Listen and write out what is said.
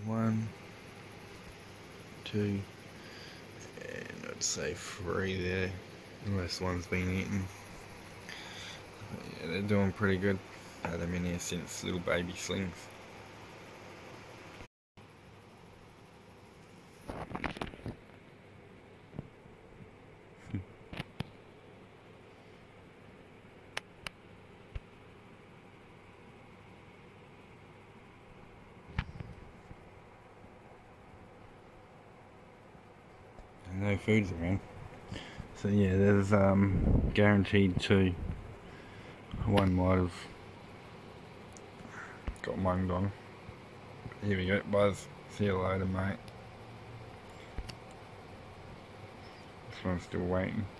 1, 2, and I'd say 3 there, unless one's been eaten. Yeah, they're doing pretty good. Had them in here since little baby slings. No food's around. So yeah, there's guaranteed 2. One might have got munged on. Here we go, Buzz. See you later, mate. This one's still waiting.